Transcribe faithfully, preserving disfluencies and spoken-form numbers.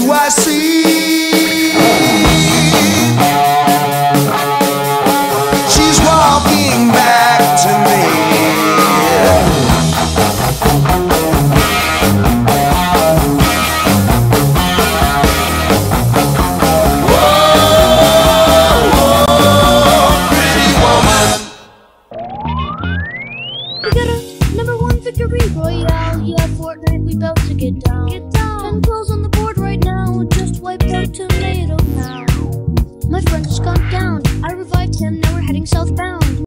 do I see? She's walking back to me. Whoa, pretty woman. We got a number one victory royale. Yeah, Fortnite, we about to get down. Get down. Ten kills on the board right now. Just wiped out Tomato Town. My friend just got down. I revived him. Now we're heading southbound.